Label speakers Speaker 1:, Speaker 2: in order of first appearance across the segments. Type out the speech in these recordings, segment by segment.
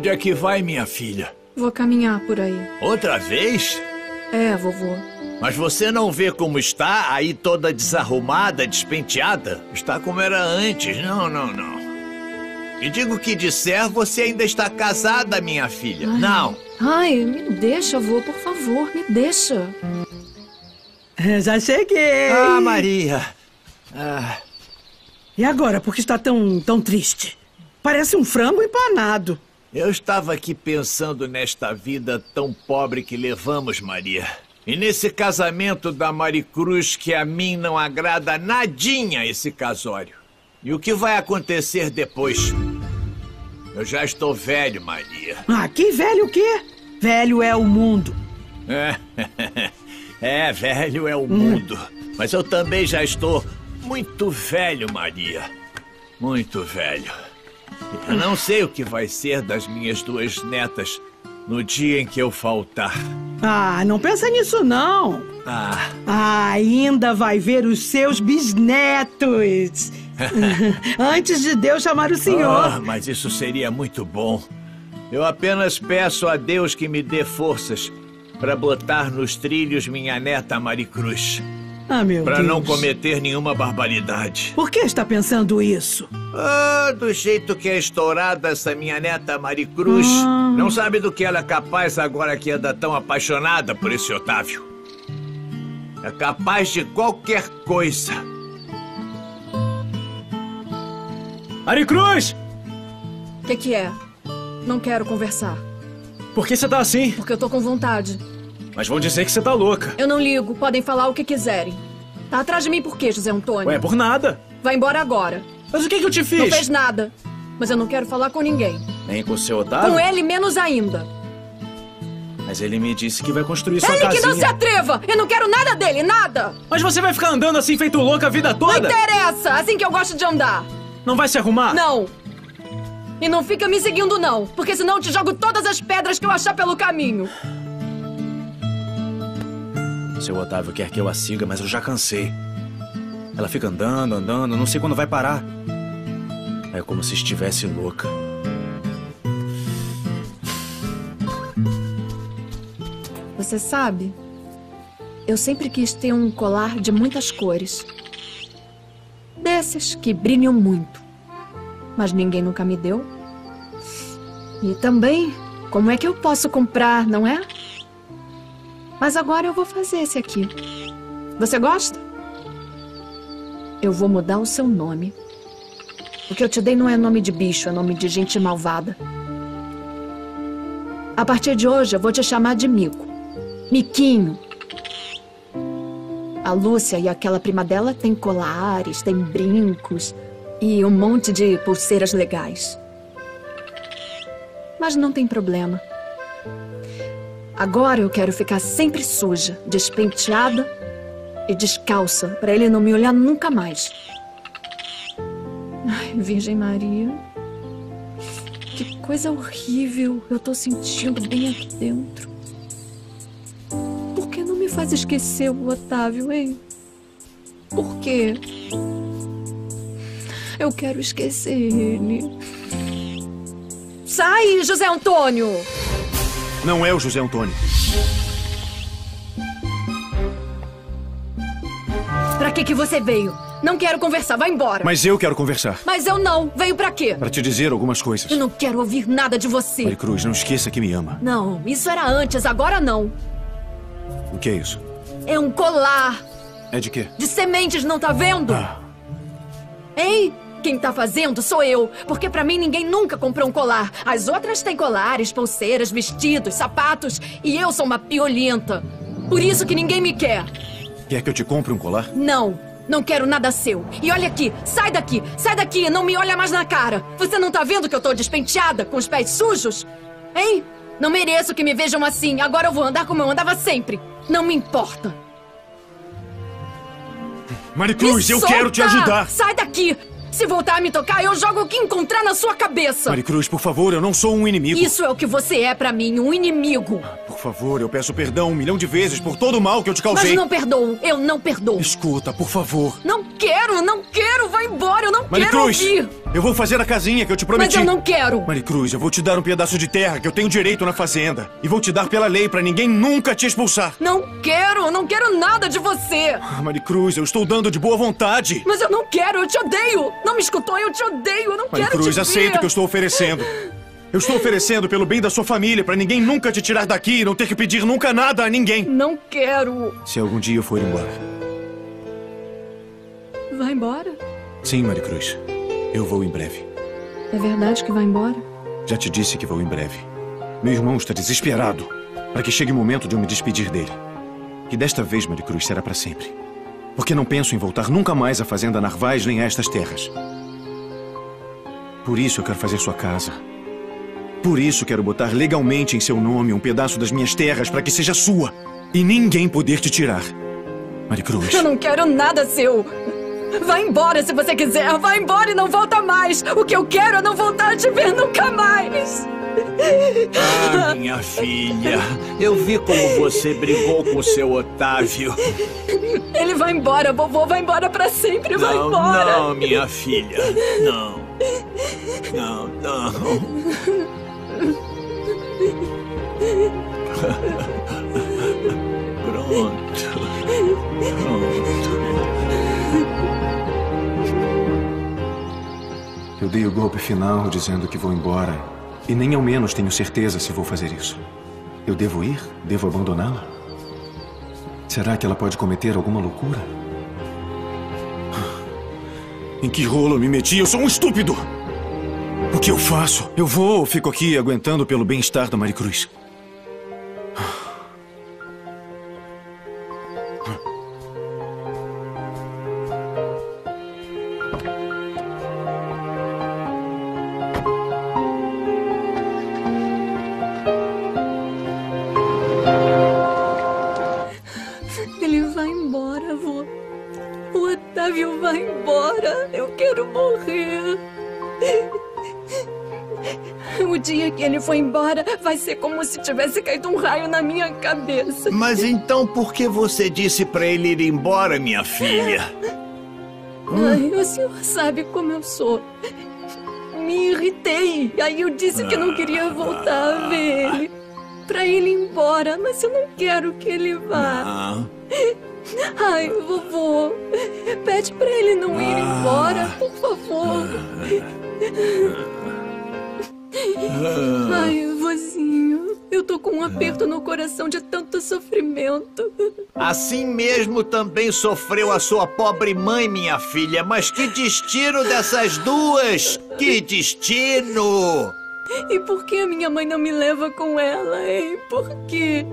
Speaker 1: Onde é que vai, minha filha?
Speaker 2: Vou caminhar por aí.
Speaker 1: Outra vez?
Speaker 2: É, vovô.
Speaker 1: Mas você não vê como está aí toda desarrumada, despenteada? Está como era antes. Não. E digo que disser, você ainda está casada, minha filha.
Speaker 2: Ai.
Speaker 1: Não.
Speaker 2: Ai, me deixa, vô, por favor, me deixa.
Speaker 3: Já cheguei.
Speaker 1: Ah, Maria.
Speaker 3: E agora, por que está tão triste? Parece um frango empanado.
Speaker 1: Eu estava aqui pensando nesta vida tão pobre que levamos, Maria. E nesse casamento da Maricruz que a mim não agrada nadinha esse casório. E o que vai acontecer depois? Eu já estou velho, Maria.
Speaker 3: Ah, que velho o quê? Velho é o mundo.
Speaker 1: Velho é o mundo. Mas eu também já estou muito velho, Maria. Muito velho. Eu não sei o que vai ser das minhas 2 netas no dia em que eu faltar.
Speaker 3: Ah, não pensa nisso, não. Ainda vai ver os seus bisnetos. Antes de Deus chamar o senhor.
Speaker 1: Mas isso seria muito bom. Eu apenas peço a Deus que me dê forças para botar nos trilhos minha neta Maricruz.
Speaker 3: Ah, meu Deus.
Speaker 1: Para não cometer nenhuma barbaridade.
Speaker 3: Por que está pensando isso?
Speaker 1: Do jeito que é estourada essa minha neta Maricruz. Não sabe do que ela é capaz agora que anda tão apaixonada por esse Otávio. É capaz de qualquer coisa.
Speaker 4: Maricruz!
Speaker 2: O que é? Não quero conversar.
Speaker 4: Por que você tá assim?
Speaker 2: Porque eu tô com vontade.
Speaker 4: Mas vão dizer que você tá louca.
Speaker 2: Eu não ligo, podem falar o que quiserem. Tá atrás de mim por quê, José Antônio?
Speaker 4: Ué, por nada.
Speaker 2: Vai embora agora.
Speaker 4: Mas o que eu te fiz?
Speaker 2: Não fez nada. Mas eu não quero falar com ninguém.
Speaker 4: Nem com o seu Otávio?
Speaker 2: Com ele, menos ainda.
Speaker 4: Mas ele me disse que vai construir sua
Speaker 2: Ele
Speaker 4: casinha.
Speaker 2: que não se atreva! Eu não quero nada dele, nada!
Speaker 4: Mas você vai ficar andando assim feito louca a vida toda?
Speaker 2: Não interessa! Assim que eu gosto de andar.
Speaker 4: Não vai se arrumar?
Speaker 2: Não. E não fica me seguindo, não. Porque senão eu te jogo todas as pedras que eu achar pelo caminho.
Speaker 4: Seu Otávio quer que eu a siga, mas eu já cansei. Ela fica andando, não sei quando vai parar. É como se estivesse louca.
Speaker 2: Você sabe, eu sempre quis ter um colar de muitas cores. Desses que brilham muito. Mas ninguém nunca me deu. E também, como é que eu posso comprar, não é? Mas agora eu vou fazer esse aqui. Você gosta? Eu vou mudar o seu nome. O que eu te dei não é nome de bicho, é nome de gente malvada. A partir de hoje eu vou te chamar de Mico. Miquinho. A Lúcia e aquela prima dela têm colares, têm brincos e um monte de pulseiras legais. Mas não tem problema. Agora eu quero ficar sempre suja, despenteada e descalça, para ele não me olhar nunca mais. Ai, Virgem Maria. Que coisa horrível eu tô sentindo bem aqui dentro. Por que não me faz esquecer o Otávio, hein? Por quê? Eu quero esquecer ele. Sai, José Antônio!
Speaker 4: Não é o José Antônio.
Speaker 2: Pra que você veio? Não quero conversar, vai embora.
Speaker 4: Mas eu quero conversar.
Speaker 2: Mas eu não. Veio pra quê?
Speaker 4: Pra te dizer algumas coisas.
Speaker 2: Eu não quero ouvir nada de você.
Speaker 4: Maricruz, não esqueça que me ama.
Speaker 2: Não, isso era antes, agora não.
Speaker 4: O que é isso?
Speaker 2: É um colar.
Speaker 4: É de quê?
Speaker 2: De sementes, não tá vendo? Ei, quem tá fazendo sou eu. Porque pra mim ninguém nunca comprou um colar. As outras têm colares, pulseiras, vestidos, sapatos. E eu sou uma piolenta. Por isso que ninguém me quer.
Speaker 4: Quer que eu te compre um colar?
Speaker 2: Não, não quero nada seu. E olha aqui, sai daqui, não me olha mais na cara. Você não tá vendo que eu tô despenteada, com os pés sujos? Hein? Não mereço que me vejam assim. Agora eu vou andar como eu andava sempre. Não me importa.
Speaker 4: Maricruz, eu quero te ajudar.
Speaker 2: Sai daqui. Se voltar a me tocar, eu jogo o que encontrar na sua cabeça.
Speaker 4: Maricruz, por favor, eu não sou um inimigo.
Speaker 2: Isso é o que você é pra mim, um inimigo.
Speaker 4: Por favor, eu peço perdão 1 milhão de vezes por todo o mal que eu te causei.
Speaker 2: Mas não perdoo, eu não perdoo.
Speaker 4: Escuta, por favor.
Speaker 2: Não quero, vai embora, eu não quero
Speaker 4: Maricruz,
Speaker 2: ouvir.
Speaker 4: eu vou fazer a casinha que eu te prometi.
Speaker 2: Mas eu não quero.
Speaker 4: Maricruz, eu vou te dar um pedaço de terra que eu tenho direito na fazenda. E vou te dar pela lei pra ninguém nunca te expulsar.
Speaker 2: Não quero nada de você.
Speaker 4: Maricruz, eu estou dando de boa vontade.
Speaker 2: Mas eu não quero, eu te odeio. Não me escutou, eu te odeio, eu não quero te ver.
Speaker 4: Maricruz, aceita o que eu estou oferecendo. Eu estou oferecendo pelo bem da sua família, pra ninguém nunca te tirar daqui e não ter que pedir nunca nada a ninguém.
Speaker 2: Não quero.
Speaker 4: Se algum dia eu for embora.
Speaker 2: Vai embora?
Speaker 4: Sim, Maricruz. Eu vou em breve.
Speaker 2: É verdade que vai embora?
Speaker 4: Já te disse que vou em breve. Meu irmão está desesperado para que chegue o momento de eu me despedir dele. E desta vez, Maricruz, será para sempre. Porque não penso em voltar nunca mais à Fazenda Narvaz nem a estas terras. Por isso eu quero fazer sua casa. Por isso quero botar legalmente em seu nome um pedaço das minhas terras para que seja sua. E ninguém poder te tirar. Maricruz.
Speaker 2: Eu não quero nada seu. Vai embora se você quiser. Vai embora e não volta mais. O que eu quero é não voltar a te ver nunca mais.
Speaker 1: Ah, minha filha. Eu vi como você brigou com o seu Otávio.
Speaker 2: Ele vai embora, vovô. Vai embora pra sempre. Vai embora.
Speaker 1: Não, minha filha. Não. Não. Pronto.
Speaker 4: Eu dei o golpe final dizendo que vou embora. E nem ao menos tenho certeza se vou fazer isso. Eu devo ir? Devo abandoná-la? Será que ela pode cometer alguma loucura? Em que rolo eu me meti? Eu sou um estúpido! O que eu faço? Eu vou ou fico aqui aguentando pelo bem-estar da Maricruz?
Speaker 2: Ele vai embora, vô. O Otávio vai embora. Eu quero morrer. O dia que ele foi embora vai ser como se tivesse caído um raio na minha cabeça.
Speaker 1: Mas então por que você disse pra ele ir embora, minha filha?
Speaker 2: Ai, o senhor sabe como eu sou. Me irritei. Aí eu disse que não queria voltar a ver ele. Pra ele ir embora, mas eu não quero que ele vá. Ai, vovô, pede pra ele não ir embora, por favor. Ai, vozinho, eu tô com um aperto no coração de tanto sofrimento.
Speaker 1: Assim mesmo também sofreu a sua pobre mãe, minha filha. Mas que destino dessas duas! Que destino!
Speaker 2: E por que a minha mãe não me leva com ela, hein? Por quê?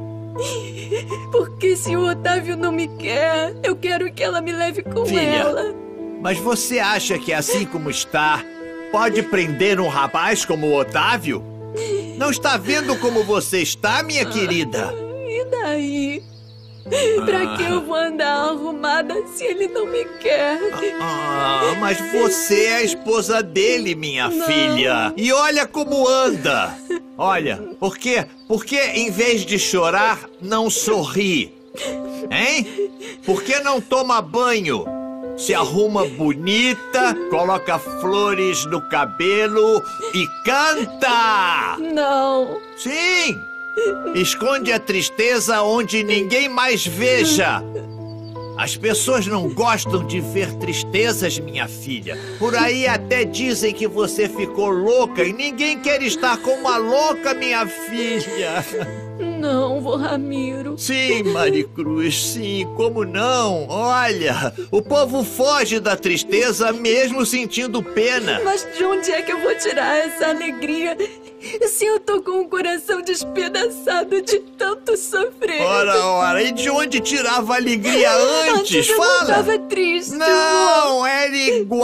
Speaker 2: Porque se o Otávio não me quer, eu quero que ela me leve com ela.
Speaker 1: Mas você acha que assim como está, pode prender um rapaz como o Otávio? Não está vendo como você está, minha querida?
Speaker 2: E daí? Pra que eu vou andar arrumada se ele não me quer?
Speaker 1: Mas você é a esposa dele, minha filha. E olha como anda. Olha, por que em vez de chorar, não sorri? Hein? Por que não toma banho? Se arruma bonita, coloca flores no cabelo e canta!
Speaker 2: Não.
Speaker 1: Sim! Esconde a tristeza onde ninguém mais veja. As pessoas não gostam de ver tristezas, minha filha. Por aí até dizem que você ficou louca e ninguém quer estar com uma louca, minha filha.
Speaker 2: Não, vô Ramiro.
Speaker 1: Sim, Maricruz, sim, como não? Olha, o povo foge da tristeza mesmo sentindo pena.
Speaker 2: Mas de onde é que eu vou tirar essa alegria se eu tô com o coração despedaçado de tanto sofrer?
Speaker 1: Ora, e de onde tirava a alegria antes?
Speaker 2: Fala! Eu tava triste.
Speaker 1: Não, era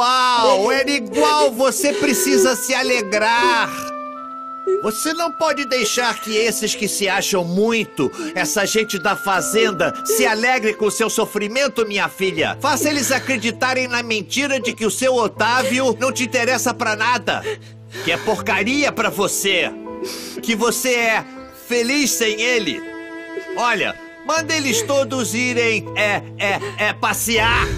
Speaker 1: igual, você precisa se alegrar. Você não pode deixar que esses que se acham muito, essa gente da fazenda, se alegre com o seu sofrimento, minha filha. Faça eles acreditarem na mentira de que o seu Otávio não te interessa pra nada. Que é porcaria pra você. Que você é feliz sem ele. Olha, manda eles todos irem, passear.